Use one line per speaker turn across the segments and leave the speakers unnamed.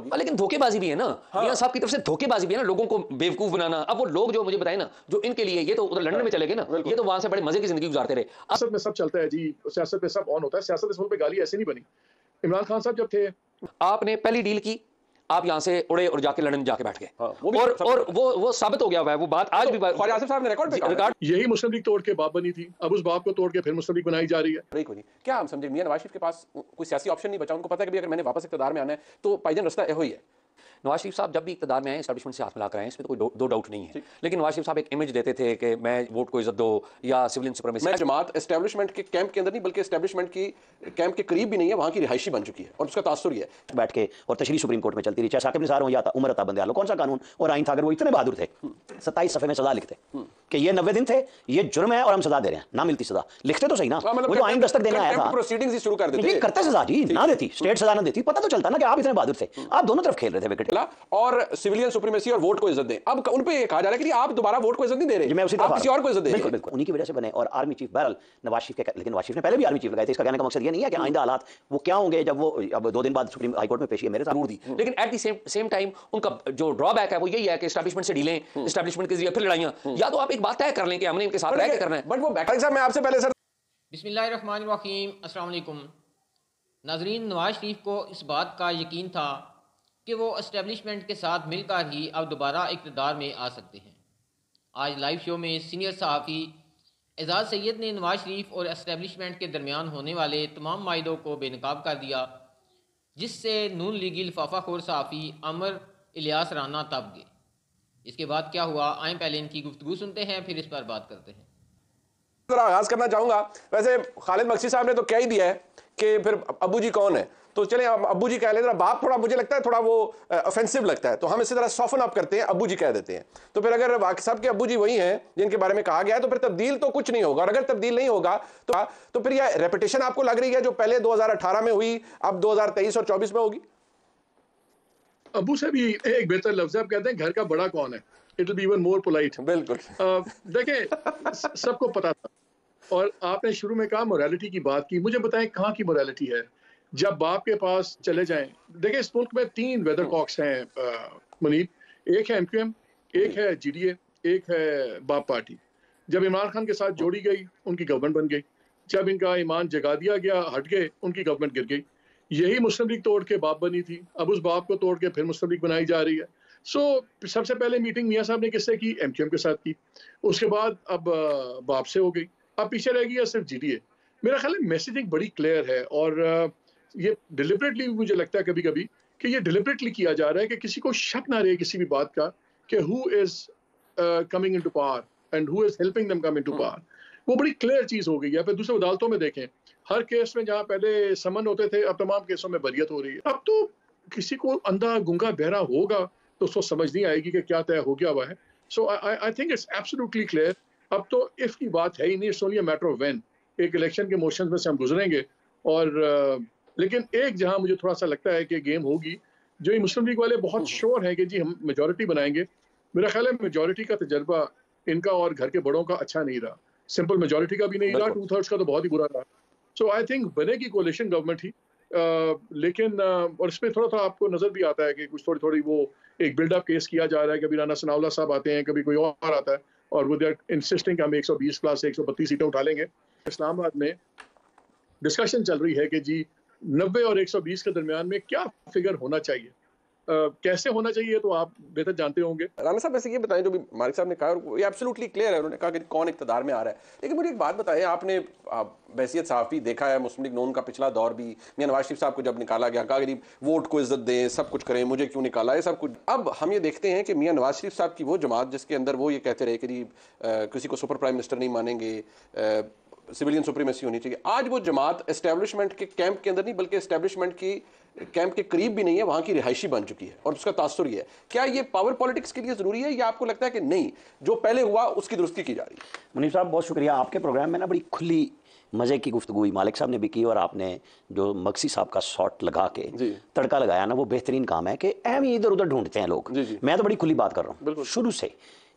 लेकिन धोखेबाजी भी है ना, मियां साहब की तरफ से धोखेबाजी भी है ना, लोगों को बेवकूफ बनाना। अब वो लोग जो मुझे बताए ना, जो इनके लिए ये तो उधर लंदन में चले गए ना, ये तो वहां से बड़े मजे की जिंदगी गुजारते रहे।
सियासत में सब चलता है जी, सियासत में सब ऑन होता है। सियासत इस मुल्क में गाली ऐसे नहीं बनी। इमरान खान साहब जब थे,
आपने पहली डील की, आप यहां से उड़े और जाके लंदन जाके बैठ गए, और वो साबित हो गया हुआ है। वो बात आज भी ख्वाजा आसिफ साहब ने रिकॉर्ड
यही मुस्लिम लीग तोड़ के बाप बनी थी, अब उस बाप को तोड़ के फिर मुस्लिम लीग बनाई जा रही है।
क्या हम समझे मियां नवाज शरीफ के पास कोई सियासी ऑप्शन नहीं बचा? उनको पता है कि अगर मैंने वापस इक़्तिदार में आना है तो भाईजान रास्ता यही ही है।
नवाज शरीफ साहब जब भी इक़्तिदार में आए, एस्टैब्लिशमेंट से हाथ मिलाकर आए, इसमें तो कोई दो डाउट नहीं है। लेकिन नवाज शरीफ साहब एक इमेज देते थे कि मैं वोट को इज्जत दो या सिविलियन सुप्रीमेसी।
मैं जमात एस्टैब्लिशमेंट के कैंप के अंदर नहीं बल्कि एस्टैब्लिशमेंट की कैंप के करीब भी नहीं है, वहां की रिहायशी बन चुकी है और उसका तासुर ही है।
बैठ के और तशरीह सुप्रीम कोर्ट में चलती रही, चाहे साकिब निसार हो या उमर अता बंदे आलो, कौन सा कानून और आइन था? अगर वो इतने बहादुर थे 27 सफ़े में सजा लिखते कि ये 90 दिन थे, ये जुर्म है और हम सजा दे रहे हैं, ना मिलती सजा, लिखते तो सही ना। वो तो आइन दस्तक देने आया था,
प्रोसीडिंग्स शुरू कर देते,
करते सजा जी, ना देती स्टेट सजा ना देती, पता तो चलता ना कि आप इतने बहादुर थे। आप दोनों तरफ खेल रहे थे विकेट,
और सिविलियन सुप्रीमेसी और वोट को इज्जत दें। अब उन पे कहा जा रहा है कि आप दोबारा वोट को इज्जत नहीं दे रहे,
मैं उसी
आप किसी और को इज्जत दे रहे हैं।
बिल्कुल उन्हीं की वजह से बने। और आर्मी चीफ बहरहाल नवाज शरीफ के, लेकिन नवाज शरीफ ने पहले भी आर्मी चीफ लगाए थे। इसका कहने का मकसद ये नहीं है कि आइंदा हालात वो क्या होंगे जब वो अब 2 दिन बाद सुप्रीम हाई कोर्ट में पेशी है मेरे साथ दी।
लेकिन एट द सेम टाइम उनका जो ड्रॉबैक है वो यही है कि एस्टैब्लिशमेंट से डीलें, एस्टैब्लिशमेंट के जरिए फिर लड़ाइयां। या तो आप एक बात तय कर लें कि हमने इनके साथ रह के करना है,
बट वो बैकअप साहब मैं आपसे पहले सर
बिस्मिल्लाहिर्रहमानिर्रहीम, अस्सलाम वालेकुम नाज़रीन। नवाज शरीफ को इस बात का यकीन था कि वो एस्टेब्लिशमेंट के साथ मिलकर ही अब दोबारा इक़्तिदार में आ सकते हैं। आज लाइव शो में सीनियर सहाफ़ी एजाज़ सैयद ने नवाज शरीफ और एस्टेब्लिशमेंट के दरमियान होने वाले तमाम मायदों को बेनकाब कर दिया, जिससे नून लीगी लिफाफा खोर सहाफ़ी अमर इलियास राना तब गए। इसके बाद क्या हुआ, आएँ पहले इनकी गुफ्तगू सुनते हैं, फिर इस पर बात करते हैं।
जरा आगाज करना चाहूंगा। वैसे खालिद मक्सी साहब ने तो कह ही दिया है कि फिर अब्बू जी कौन है, तो चले अब्बू जी कह लें। बाप थोड़ा मुझे लगता है थोड़ा वो ऑफेंसिव लगता है, तो हम इसी तरह सॉफन अप करते हैं, अब्बू जी कह देते हैं। तो फिर अगर वाकई साहब के अब्बू जी वही हैं जिनके बारे में कहा गया है, तो फिर तब्दील तो कुछ नहीं होगा। और अगर तब्दील नहीं होगा तो फिर यह रेपिटेशन आपको लग रही है जो पहले 2018 में हुई अब 2023 और 24 में होगी?
अब्बू से भी एक बेहतर लफ्ज़ आप कहते हैं घर का बड़ा कौन है, it will be even more polite.
बिल्कुल
देखें सबको पता था, और आपने शुरू में कहा मोरालिटी की बात की। मुझे बताएं कहाँ की मोरालिटी है जब बाप के पास चले जाएं। देखिए इस मुल्क में 3 वेदर कॉक्स हैं मुनीब, एक है MQM, एक है GDA, एक है बाप पार्टी। जब इमरान खान के साथ जोड़ी गई उनकी गवर्नमेंट बन गई, जब इनका ईमान जगा दिया गया हट गए उनकी गवर्नमेंट गिर गई। यही मुस्लिम लीग तोड़ के बाप बनी थी, अब उस बाप को तोड़ के फिर मुस्लिम लीग बनाई जा रही है। सबसे पहले मीटिंग मियाँ साहब ने किससे की? MQM के साथ की। उसके बाद अब बाप से हो गई, अब पीछे रह गई है सिर्फ GDA। मेरा ख्याल है मैसेजिंग बड़ी क्लियर है, और ये डिलिबरेटली मुझे लगता है कभी कभी कि ये डिलिबरेटली किया जा रहा है कि किसी को शक ना रहे किसी भी बात का कि who is coming into power and who is helping them come into power. वो बड़ी क्लियर चीज हो गई है। फिर दूसरे अदालतों में देखें, हर केस में जहाँ पहले समन होते थे अब तमाम केसों में बरियत हो रही है। अब तो किसी को अंधा गुंगा बहरा होगा तो उसको समझ नहीं आएगी कि क्या तय हो गया हुआ है। So I think it's absolutely clear. अब तो इफ की बात है ही नहीं, it's only a matter of when. एक इलेक्शन के मोशंस में से हम गुजरेंगे, और लेकिन एक जहां मुझे थोड़ा सा लगता है कि गेम होगी, जो ये मुस्लिम लीग वाले बहुत श्योर हैं कि जी हम मेजॉरिटी बनाएंगे। मेरा ख्याल है मेजॉरिटी का तजर्बा इनका और घर के बड़ों का अच्छा नहीं रहा, सिंपल मेजॉरिटी का भी नहीं रहा, 2/3 का तो बहुत ही बुरा रहा। सो आई थिंक बनेगी कोalition गवर्नमेंट ही, लेकिन और इसमें थोड़ा थोड़ा आपको नजर भी आता है कि कुछ थोड़ी थोड़ी वो एक बिल्डअप केस किया जा रहा है। कभी राना सनाउल्लाह साहब आते हैं, कभी कोई और आता है, और वो दे आर इंसिस्टिंग कि हम 120 प्लस 132 सीटें उठा लेंगे। इस्लामाबाद में डिस्कशन चल रही है कि जी 90 और 120 के दरमियान में क्या फिगर होना चाहिए, कैसे होना चाहिए, तो आप बेहतर जानते होंगे।
राना साहब वैसे ये बताएं जो भी मालिक साहब ने कहा, ये एब्सोल्युटली क्लियर है, उन्होंने कहा कि कौन इक़्तिदार में आ रहा है। लेकिन मुझे एक बात बताएं, आपने बहसियत सहाफ़ी देखा है मुस्लिम लीग नून का पिछला दौर भी, मियां नवाज शरीफ साहब को जब निकाला गया कहा कि वोट को इज्जत दें, सब कुछ करें, मुझे क्यों निकाला है सब कुछ। अब हम ये देखते हैं कि मियां नवाज शरीफ साहब की वो जमात जिसके अंदर वो ये कहते रहे कि किसी को सुपर प्राइम मिनिस्टर नहीं मानेंगे, सिविलियन सुप्रीमेसी होनी चाहिए, आज वो जमात एस्टैब्लिशमेंट के कैंप के अंदर नहीं बल्कि एस्टैब्लिशमेंट की कैंप के करीब भी नहीं है, वहां की रिहायशी बन चुकी है और उसका तासुर ही है। क्या ये पावर पॉलिटिक्स के लिए जरूरी है या आपको लगता है कि नहीं, जो पहले हुआ उसकी दुरुस्ती की जा रही है?
मुनीब साहब बहुत शुक्रिया। आपके प्रोग्राम में ना बड़ी खुली मज़े की गुफ्तगू हुई, मालिक साहब ने भी की, और आपने जो मक्सी साहब का शॉट लगा के तड़का लगाया ना, वो बेहतरीन काम है कि अहम इधर उधर ढूंढते हैं लोग। मैं तो बड़ी खुली बात कर रहा हूँ शुरू से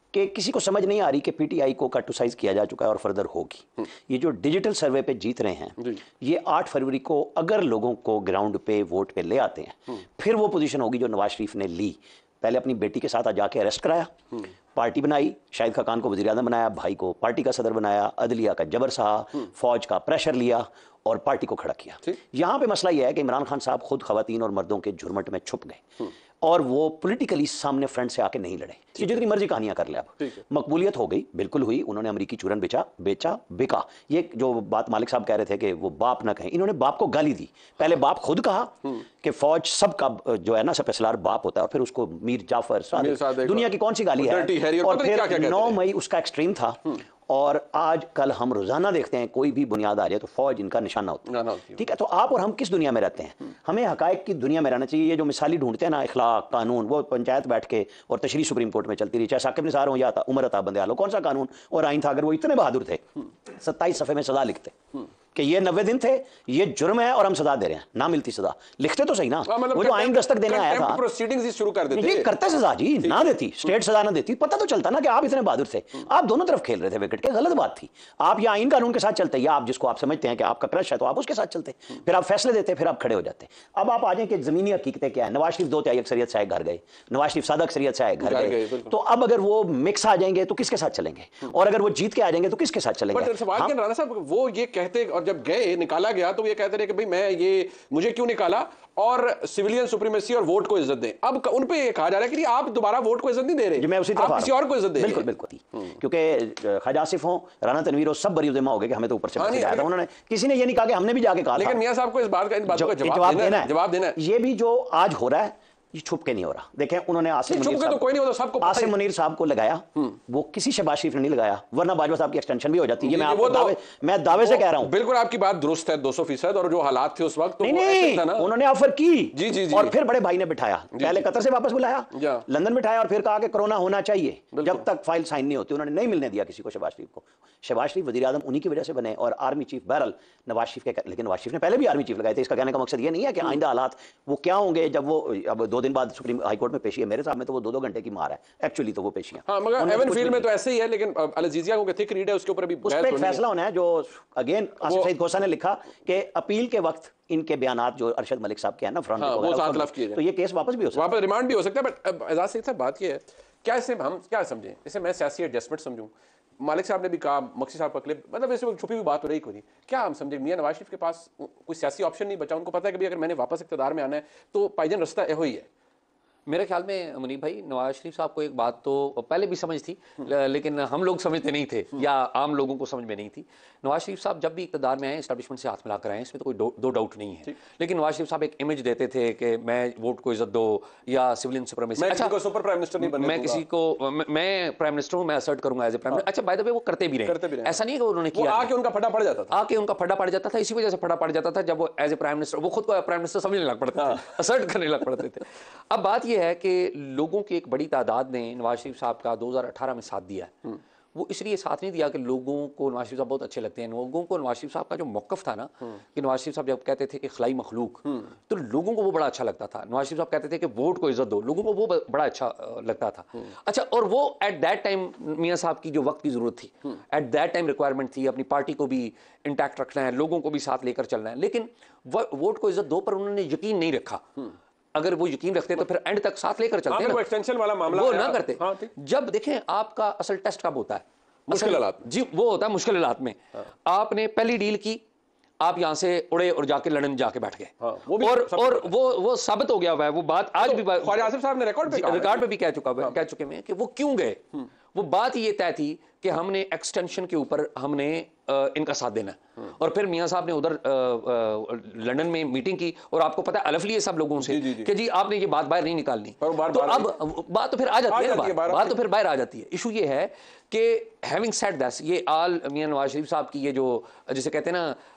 कि किसी को समझ नहीं आ रही कि पीटीआई को कट टू साइज किया जा चुका है और फर्दर होगी। ये जो डिजिटल सर्वे पे जीत रहे हैं, ये 8 फरवरी को अगर लोगों को ग्राउंड पे वोट पे ले आते हैं, फिर वो पोजीशन होगी जो नवाज शरीफ ने ली। पहले अपनी बेटी के साथ जाके अरेस्ट कराया, पार्टी बनाई, शाहिद खाकान को वज़ीर आज़म बनाया, भाई को पार्टी का सदर बनाया, अदलिया का जबर सहा, फौज का प्रेशर लिया और पार्टी को खड़ा किया। यहाँ पे मसला यह है कि इमरान खान साहब खुद खवातीन और मर्दों के झुरमुट में छुप गए और वो पॉलिटिकली सामने फ्रंट से आके नहीं लड़े। ये जितनी मर्जी कहानियां कर ले, अब मकबूलियत हो गई, बिल्कुल हुई, उन्होंने अमरीकी चूरन बेचा बिका। ये जो बात मालिक साहब कह रहे थे कि वो बाप ना कहें, इन्होंने बाप को गाली दी। पहले बाप खुद कहा कि फौज सबका जो है ना सपेसलार बाप होता है, और फिर उसको मीर जाफर सादिक, दुनिया की कौन सी गाली है। और फिर 9 मई उसका एक्सट्रीम था। और आज कल हम रोजाना देखते हैं कोई भी बुनियाद आ जाए तो फौज इनका निशाना होता है। ठीक है, तो आप और हम किस दुनिया में रहते हैं? हमें हकायक की दुनिया में रहना चाहिए। ये जो मिसाली ढूंढते हैं ना, इखलाक कानून, वो पंचायत बैठ के और तशरीह सुप्रीम कोर्ट में चलती रही, चाहे साकिब निसार हो या उमर अता बंदयाल हो, कौन सा कानून और आइन था? अगर वो इतने बहादुर थे 27 सफ़े में सजा लिखते कि ये 90 दिन थे, ये जुर्म है और हम सजा दे रहे हैं, ना मिलती सजा, लिखते तो सही ना। वो जो आइन दस्तक देने आया था,
प्रोसीडिंग्स शुरू कर देते,
ये करते सजा जी, ना देती, स्टेट सजा ना देती, पता तो चलता ना कि आप इतने बहादुर थे। आप दोनों तरफ खेल रहे थे विकेट के, गलत बात थी। आप या आइन कानून के साथ चलते, या आप जिसको आप समझते हैं कि आपका क्रश है तो आप उसके साथ चलते, फिर आप फैसले देते, फिर आप खड़े हो जाते। अब आप आ जाए कि जमीनी हकीकतें क्या है। नवाज शरीफ 2/3 अक्सरियत से आए घर गए, नवाज शरीफ सादा अक्सरियत से आए घर गए, तो अब अगर वो मिक्स आ जाएंगे तो किसके साथ चलेंगे? और अगर वो जीत के आ जाएंगे तो किसके साथ चलेंगे?
सवाल राणा साहब, वो ये कहते, और जब गए निकाला गया तो ये कहते रहे कि भाई मैं ये मुझे क्यों निकाला, और सिविलियन सुप्रीमेसी और वोट को इज्जत दें। अब उन पे ये कहा जा रहा है कि आप दोबारा वोट को इज्जत नहीं दे रहे,
मैं उसी तरफ
आप किसी और को इज्जत दे रहे।
बिल्कुल बिल्कुल, क्योंकि ख्वाजा आसिफ हो, राना तनवीर हो, सब बरी उज़मा हो गए कि हमें तो ऊपर से मैसेज आया था। उन्होंने, किसी ने ये नहीं कहा कि हमने भी जाके कहा,
लेकिन मियां साहब को इस बात का जवाब देना है।
ये भी जो आज हो रहा है ये छुप के नहीं हो रहा। देखें, उन्होंने आसिम मुनीर साहब को लगाया, वो किसी शहबाज शरीफ ने नहीं लगाया, वरना बाजवा साहब की एक्सटेंशन भी हो जाती है। मैं दावे से कह रहा हूं।
बिल्कुल आपकी बात दुरुस्त है 200%, और जो हालात थे उस वक्त,
नहीं, उन्होंने ऑफर की
जी,
और फिर बड़े भाई ने बिठाया, पहले कतर से वापस बुलाया, लंदन बिठाया, और फिर कहा कि कोरोना होना चाहिए, जब तक फाइल साइन नहीं होती। उन्होंने नहीं मिलने दिया किसी को शहबाज शरीफ को। शहबाज शरीफ वज़ीर आज़म उन्हीं की वजह से बने, और आर्मी चीफ बहरहाल नवाज शरीफ के, लेकिन नवाज शरीफ ने पहले भी आर्मी चीफ लगाए थे। इसका कहने का मकसद ये नहीं है कि आइंदा हालात वो क्या होंगे जब वो, अब 2 दिन बाद सुप्रीम हाईकोर्ट में पेशी है, मेरे सामने तो वो 2-2 घंटे की मार है एक्चुअली, तो वो पेशियां।
हाँ, मगर एवन फील्ड में तो ऐसे ही है, लेकिन अल-अज़ीज़िया को थिक रीड है, उसके ऊपर भी
उस पे एक फैसला होना है। जो अगेन आसिफ सईद खोसा ने लिखा कि अपील के वक्त इनके बयानात जो अरशद मलिक साहब के हैं ना फ्रंट वगैरह, तो ये केस वापस भी हो सकता है,
वापस रिमांड भी हो सकता है। बट एजाज सईद साहब, बात ये है, क्या इसे हम क्या समझें? इसे मैं सियासी एडजस्टमेंट समझूं? मालिक साहब ने भी कहा, मक्सी साहब का क्लिप, मतलब ऐसे छुपी हुई बात हो रही कोई, क्या हम समझे मियां नवाज शरीफ के पास कोई सियासी ऑप्शन नहीं बचा? उनको पता है कि अगर मैंने वापस इक़्तिदार में आना है तो पाइजन रास्ता यही ही है।
मेरे ख्याल में मुनीब भाई, नवाज शरीफ साहब को एक बात तो पहले भी समझ थी, लेकिन हम लोग समझते नहीं थे, या आम लोगों को समझ में नहीं थी। नवाज शरीफ साहब जब भी इक़्तिदार में आए, एस्टैब्लिशमेंट से हाथ मिलाकर आए, इसमें तो कोई दो डाउट नहीं है। लेकिन नवाज शरीफ साहब एक इमेज देते थे कि मैं वोट को इज्जत दो, या सिविलियन सुप्रीमेसी। अच्छा,
सुपर प्राइम मिनिस्टर नहीं बनने,
मैं किसी को, मैं प्राइम मिनिस्टर हूं, मैं असर्ट करूंगा एज ए प्राइम मिनिस्टर। अच्छा, बाय द वे वो करते भी रहे, ऐसा नहीं है कि उन्होंने किया,
आके उनका फटा पड़ जाता था,
आके उनका फटा पड़ जाता था। इसी वजह से फटा पड़ जाता था जब वो एज ए प्राइम मिनिस्टर, वो खुद को प्राइम मिनिस्टर समझने लग पड़ते थे, असर्ट करने लग पड़ते थे। अब बात यह है कि लोगों की एक बड़ी तादाद ने नवाज शरीफ साहब का 2018 में साथ दिया है। वो इसलिए साथ नहीं दिया कि लोगों को नवाज शरीफ साहब बहुत अच्छे लगते हैं। लोगों को नवाज शरीफ साहब का जो मौक़िफ़ था ना, कि नवाज शरीफ साहब जब कहते थे कि खलाई मखलूक, तो लोगों को वो बड़ा अच्छा लगता था। नवाज शरीफ साहब कहते थे कि वोट को इज्जत दो, लोगों को वो बड़ा अच्छा लगता था। अच्छा, और वो एट दैट टाइम मियाँ साहब की जो वक्त की ज़रूरत थी, एट दैट टाइम रिक्वायरमेंट थी, अपनी पार्टी को भी इंटैक्ट रखना है, लोगों को भी साथ लेकर चलना है। लेकिन वोट को इज्जत दो पर उन्होंने यकीन नहीं रखा। अगर वो यकीन रखते तो फिर एंड तक साथ लेकर चलते हैं,
वो एक्सटेंशन वाला मामला
वो ना करते। जब देखें, आपका असल टेस्ट कब होता है?
मुश्किल हालात
जी, वो होता है मुश्किल हालात में। आपने पहली डील की, आप यहां से उड़े और जाके लंदन जाके बैठ गए, और वो साबित हो गया हुआ है। वो बात आज भी
ख्वाजा आसिफ साहब ने रिकॉर्ड
पे भी कह चुके हैं कि वो क्यों गए। वो बात ये तय थी कि हमने एक्सटेंशन के ऊपर हमने इनका साथ देना है। और फिर मियां साहब ने उधर लंदन में मीटिंग की, और आपको पता है अलफ लिए सब लोगों से कि जी आपने ये बात बाहर नहीं निकालनी। तो अब बात तो फिर आ जाती है, बात तो फिर बाहर आ जाती है। इशू ये है कि हैविंग सेड दैट, ये आल मियां नवाज शरीफ साहब की ये जो जिसे कहते हैं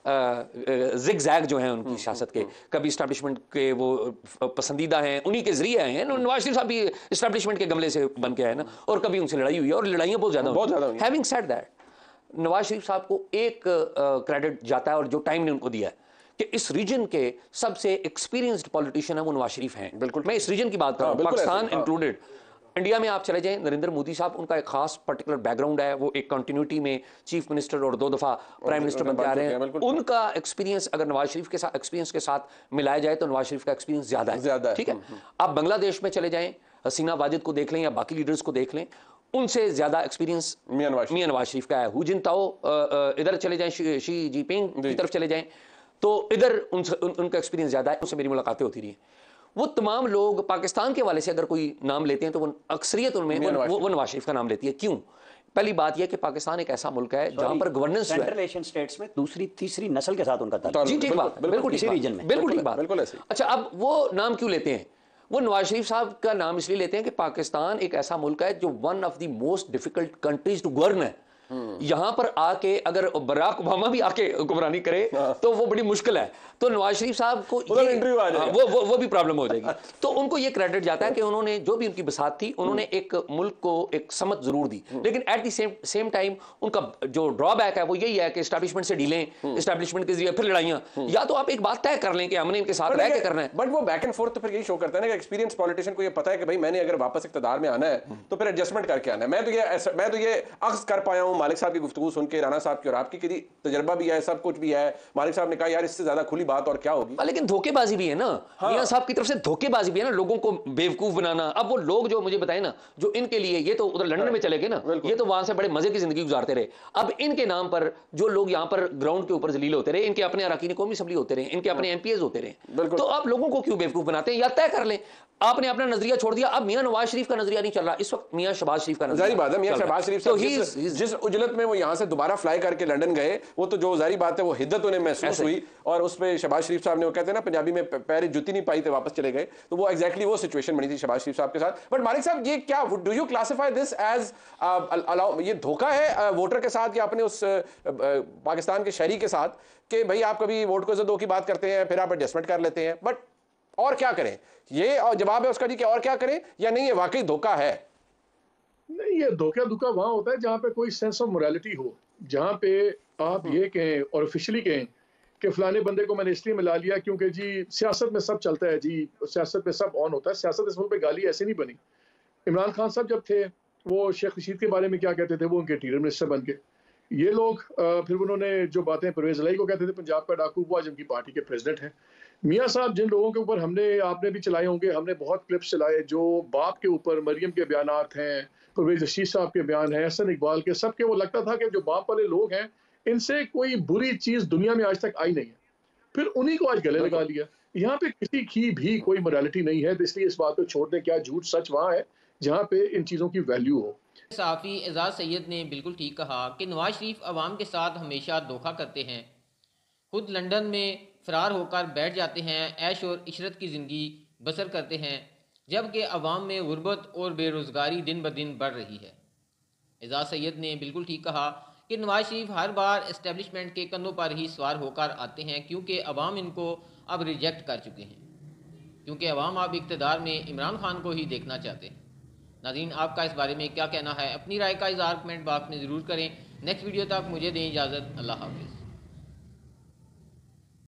ना जिग जैग जो है उनकी सियासत के, कभी इस्टेब्लिशमेंट के वो पसंदीदा हैं, उन्हीं के जरिए आए हैं। नवाज शरीफ साहब भी इस्टेब्लिशमेंट के गमले से बन के आए ना, और कभी उनसे लड़ाई हुई है, और लड़ाइयाँ बहुत ज़्यादा हुई। Having said that, Nawaz Sharif साहब को एक क्रेडिट जाता है, और जो टाइम ने उनको दिया है, कि इस रीजन के सबसे एक्सपीरियंस्ड पॉलिटिशियन है वो नवाज शरीफ हैं। बिल्कुल, मैं इस रीजन की बात कर रहा हूँ, पाकिस्तान इंक्लूडेड। इंडिया में आप चले जाएं, नरेंद्र मोदी साहब, उनका एक खास पर्टिकुलर बैकग्राउंड है, वो एक कंटिन्यूटी में चीफ मिनिस्टर और 2 दफा प्राइम मिनिस्टर बनते आ रहे हैं। उनका एक्सपीरियंस अगर नवाज शरीफ के साथ एक्सपीरियंस के साथ मिलाया जाए तो नवाज शरीफ का एक्सपीरियंस ज्यादा है, ठीक है। आप बांग्लादेश में चले जाएं, हसीना वाजिद को देख लें या बाकी लीडर्स को देख लें, उनसे ज्यादा एक्सपीरियंस मियां नवाज शरीफ का है। हु जिनताओ इधर चले जाएं, शी जिनपिंग की तरफ चले जाएं तो इधर उनका एक्सपीरियंस ज्यादा है, उनसे मेरी मुलाकातें होती रही। वो तमाम लोग पाकिस्तान के वाले से अगर कोई नाम लेते हैं तो वो अक्सरियत उनमें वो नवाज शरीफ का नाम लेती है। क्यों? पहली बात यह कि पाकिस्तान एक ऐसा मुल्क है जहां पर गवर्नेंस
सेंट्रल एशियन स्टेट्स में दूसरी तीसरी नस्ल के साथ उनका ताल्लुक।
जी ठीक बात, बिल्कुल इसी रीजन में, बिल्कुल ठीक बात, बिल्कुल ऐसे। अच्छा, अब वो नाम क्यों लेते हैं? वो नवाज शरीफ साहब का नाम इसलिए लेते हैं कि पाकिस्तान एक ऐसा मुल्क है जो one of the most difficult countries to govern है। यहां पर आके अगर बराक ओबामा भी आके हुक्मरानी करे तो वो बड़ी मुश्किल है। तो नवाज शरीफ साहब को वो भी प्रॉब्लम हो जाएगी। तो उनको ये क्रेडिट जाता है कि उन्होंने जो भी उनकी बसात थी, उन्होंने एक मुल्क को एक समझ जरूर दी, लेकिन एट द सेम टाइम उनका जो ड्रॉबैक है वो यही है कि एस्टैब्लिशमेंट से डीलें, एस्टैब्लिशमेंट के जरिए फिर लड़ाइयां। या तो आप एक बात तय कर लें कि हमने इनके साथ रह के करना है,
बट वो बैक एंड फोर्थ तो फिर यही शो करता है ना कि एक्सपीरियंस पॉलिटिशियन को ये पता है कि भाई मैंने अगर वापस इक़्तिदार में आना है तो फिर एडजस्टमेंट करके आना है। मैं तो ये अक्स कर पाया हूं मालिक साहब की गुफ्तगू सुन के, राना साहब की और आपकी, कि तजर्बा भी है, सब कुछ भी है। मालिक साहब ने कहा यार इससे ज्यादा खुली बात और क्या होगी,
लेकिन धोखेबाजी भी है ना। मियां साहब की तरफ से धोखेबाजी भी है ना, लोगों को बेवकूफ बनाना। अब वो लोग जो मुझे बताए ना, जो इनके लिए ये तो उधर लंदन में चले गए ना, ये तो वहां से बड़े मजे की जिंदगी गुजारते रहे। अब इनके नाम पर जो लोग यहाँ पर ग्राउंड के ऊपर जलील होते रहे, इनके अपने अरकान कौमी असेंबली होते रहे, इनके अपने एमपीएस होते रहे, तो आप लोगों को क्यों बेवकूफ बनाते हैं? या तय कर लें, आपने अपना नजरिया छोड़ दिया। अब मियां नवाज शरीफ का नजरिया नहीं चल रहा इस वक्त, मियां शहबाज शरीफ का नजरिया।
जारी बात है, मियां शहबाज शरीफ साहब जिस उजलत में वो यहां से दोबारा फ्लाई करके लंदन गए, वो तो जो जारी बात है वो हिद्दत उन्हें महसूस हुई, और उस पे शहबाज शरीफ साहब ने, वो कहते हैं ना पंजाबी में, पैर जुती नहीं पाई थे वापस चले गए। तो वो एग्जैक्टली वो सिचुएशन बनी थी शहबाज शरीफ साहब के साथ। बट मालिक साहब, ये क्या, do you classify this as ये धोखा है वोटर के साथ या अपने उस पाकिस्तान के शहरी के साथ, कि भाई आप कभी वोट को दो की बात करते हैं फिर आप एडजस्टमेंट कर लेते हैं, बट और क्या करें? ये जवाब है उसका जी कि और क्या करें, या नहीं ये वाकई धोखा है?
नहीं, ये धोखा वहां होता है जहां पे कोई सेंस ऑफ मोरालिटी हो, जहां पे आप ये कहें और ऑफिशियली कहें कि फलाने बंदे को मैंने इसलिए मिला लिया क्योंकि जी सियासत में सब चलता है, जी सियासत में सब ऑन होता है। सियासत इस मुल्क पे गाली ऐसे नहीं बनी। इमरान खान साहब जब थे वो शेख रशीद के बारे में क्या कहते थे, वो उनके इंटीरियर मिनिस्टर बन के। ये लोग फिर उन्होंने जो बातें परवेज इलाही को कहते थे पंजाब का डाकू, वो आज उनकी पार्टी के प्रेसिडेंट हैं। मियां साहब जिन लोगों के ऊपर आपने भी चलाए होंगे, हमने बहुत क्लिप्स चलाए, जो बाप के ऊपर मरियम के बयानात हैं, परवेज रशीद साहब के बयान हैं, हसन इकबाल के, सबके, वो लगता था कि जो बाप वाले लोग हैं इनसे कोई बुरी चीज दुनिया में आज तक आई नहीं है। फिर उन्हीं को आज गले लगा लिया। यहाँ पे किसी की भी कोई मोरालिटी नहीं है, तो इसलिए इस बात को छोड़ दें। क्या झूठ सच वहाँ है जहाँ पे इन चीज़ों की वैल्यू हो।
सहाफ़ी एजाज सैयद ने बिल्कुल ठीक कहा कि नवाज शरीफ अवाम के साथ हमेशा धोखा करते हैं, खुद लंदन में फ़रार होकर बैठ जाते हैं, ऐश और इशरत की ज़िंदगी बसर करते हैं, जबकि अवाम में गुर्बत और बेरोज़गारी दिन ब दिन बढ़ रही है। एजाज सैयद ने बिल्कुल ठीक कहा कि नवाज शरीफ हर बार इस्टेब्लिशमेंट के कंधों पर ही सवार होकर आते हैं, क्योंकि अवाम इनको अब रिजेक्ट कर चुके हैं, क्योंकि अवाम अब इक़्तिदार में इमरान खान को ही देखना चाहते हैं। नाज़रीन, आपका इस बारे में क्या कहना है? अपनी राय का इज़हार कमेंट बॉक्स में ज़रूर करें। नेक्स्ट वीडियो तक मुझे दें इजाज़त। अल्लाह हाफ़िज़।